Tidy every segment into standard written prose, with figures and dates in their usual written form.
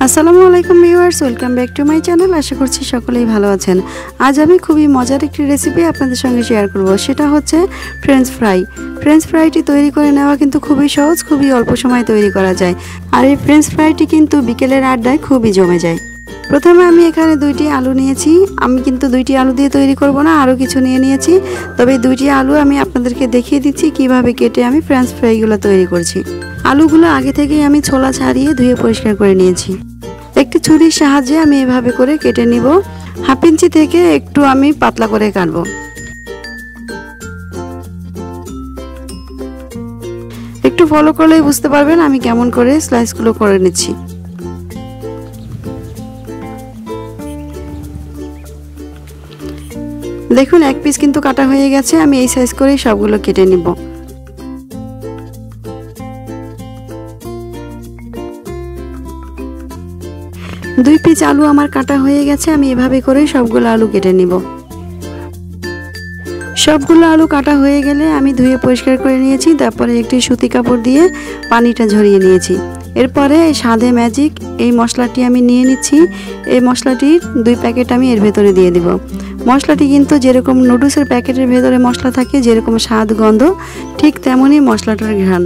আসসালামু আলাইকুম viewers, welcome back to my channel. আশা করছি সকলেই ভালো আছেন। আজ আমি খুবই মজার একটি রেসিপি আপনাদের সঙ্গে শেয়ার করব। সেটা হচ্ছে ফ্রেঞ্চ ফ্রাই। ফ্রেঞ্চ ফ্রাইটি তৈরি করে নেওয়া কিন্তু খুবই সহজ, খুবই অল্প সময়ে তৈরি করা যায়। আর এই ফ্রেঞ্চ ফ্রাইটি কিন্তু বিকেলের আড্ডায় খুবই জমে যায়। প্রথমে আমি এখানে 2টি আলু নিয়েছি। আমি কিন্তু 2টি আলু দিয়ে তৈরি করব না, আরও কিছু নিয়েছি। তবে 2টি আলু আমি আপনাদেরকে দেখিয়ে দিচ্ছি কিভাবে কেটে আমি ফ্রেঞ্চ ফ্রাইগুলো তৈরি করছি। আলুগুলো আগে থেকেই আমি ছোলা ছাড়িয়ে ধুয়ে পরিষ্কার করে নিয়েছি। একটি ছুরির সাহায্যে আমি এভাবে করে কেটে নিব। 1/2 ইঞ্চি থেকে একটু আমি পাতলা করে কাটবো। একটু ফলো করলেই বুঝতে পারবেন আমি কেমন করে স্লাইসগুলো করে নিচ্ছি। দেখুন, 1 পিস কিন্তু কাটা হয়ে গেছে। আমি এই সাইজ করেই সবগুলো কেটে নিব। দুই পিস আলু আমার কাটা হয়ে গেছে। আমি এভাবে করে সবগুলো আলু কেটে নিব। সবগুলো আলু কাটা হয়ে গেলে আমি ধুয়ে পরিষ্কার করে নিয়েছি। তারপরে একটি সুতি কাপড় দিয়ে পানিটা ঝরিয়ে নিয়েছি। এরপরে স্বাদে ম্যাজিক এই মশলাটি আমি নিয়ে নিচ্ছি। এই মশলাটির 2 প্যাকেট আমি এর ভেতরে দিয়ে দিব। মশলাটি কিন্তু যেরকম নুডলসের প্যাকেটের ভেতরে মশলা থাকে, যেরকম স্বাদ গন্ধ, ঠিক তেমনই মশলাটার ঘ্রাণ।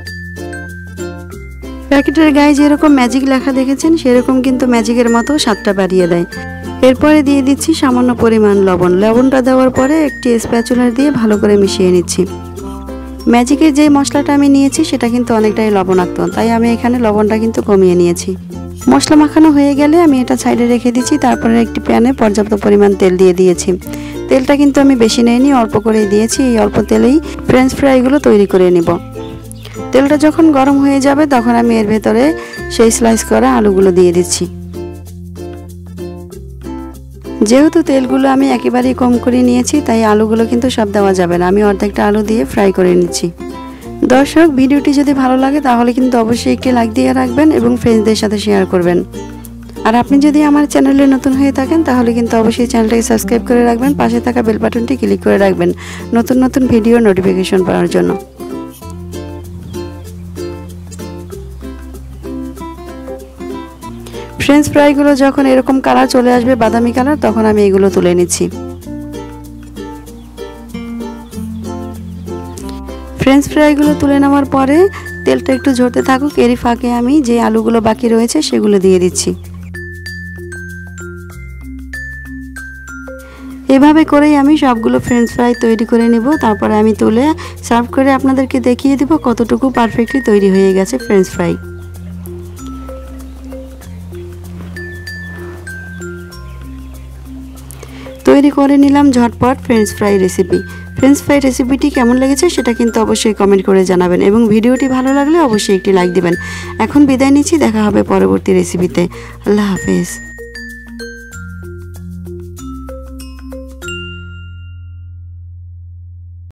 প্যাকেটের গায়ে যেরকম ম্যাজিক লেখা দেখেছেন, সেরকম কিন্তু ম্যাজিকের মতো স্বাদটা বাড়িয়ে দেয়। এরপরে দিয়ে দিচ্ছি সামান্য পরিমাণ লবণ। লবণটা দেওয়ার পরে একটি স্প্যাচুলার দিয়ে ভালো করে মিশিয়ে নিচ্ছি। ম্যাজিকের যে মশলাটা আমি নিয়েছি সেটা কিন্তু অনেকটাই লবণাক্ত, তাই আমি এখানে লবণটা কিন্তু কমিয়ে নিয়েছি। মশলা মাখানো হয়ে গেলে আমি এটা সাইডে রেখে দিচ্ছি। তারপরে একটি প্যানে পর্যাপ্ত পরিমাণ তেল দিয়ে দিয়েছি। তেলটা কিন্তু আমি বেশি নেইনি, অল্প করেই দিয়েছি। এই অল্প তেলেই ফ্রেঞ্চ ফ্রাইগুলো তৈরি করে নেব। তেলটা যখন গরম হয়ে যাবে তখন আমি এর ভেতরে সেই স্লাইস করা আলুগুলো দিয়ে দিচ্ছি। যেহেতু তেলগুলো আমি একেবারেই কম করে নিয়েছি, তাই আলুগুলো কিন্তু সব দেওয়া যাবে না। আমি অর্ধেকটা আলু দিয়ে ফ্রাই করে নিচ্ছি। দর্শক, ভিডিওটি যদি ভালো লাগে তাহলে কিন্তু অবশ্যই একটি লাইক দিয়ে রাখবেন এবং ফ্রেন্ডসদের সাথে শেয়ার করবেন। আর আপনি যদি আমার চ্যানেলে নতুন হয়ে থাকেন তাহলে কিন্তু অবশ্যই চ্যানেলটাকে সাবস্ক্রাইব করে রাখবেন। পাশে থাকা বেল বাটনটি ক্লিক করে রাখবেন নতুন নতুন ভিডিও নোটিফিকেশন পাওয়ার জন্য। ফ্রেঞ্চ ফ্রাইগুলো যখন এরকম কালার চলে আসবে, বাদামি কালার, তখন আমি এগুলো তুলে নিচ্ছি। ফ্রেঞ্চ ফ্রাইগুলো তুলে নেওয়ার পরে তেলটা একটু ঝরতে থাকুক। এরই ফাঁকে আমি যে আলুগুলো বাকি রয়েছে সেগুলো দিয়ে দিচ্ছি। এভাবে করেই আমি সবগুলো ফ্রেঞ্চ ফ্রাই তৈরি করে নেব। তারপরে আমি তুলে সার্ভ করে আপনাদেরকে দেখিয়ে দেব কতটুকু পারফেক্টলি তৈরি হয়ে গেছে ফ্রেঞ্চ ফ্রাই। তৈরি করে নিলাম ঝটপট French fry recipe. French fry রেসিপিটি কেমন লেগেছে সেটা কিন্তু অবশ্যই কমেন্ট করে জানাবেন এবং ভিডিওটি ভালো লাগলে অবশ্যই একটি লাইক দিবেন। এখন বিদায় নিচ্ছি, দেখা হবে পরবর্তী রেসিপিতে। আল্লাহ হাফেজ।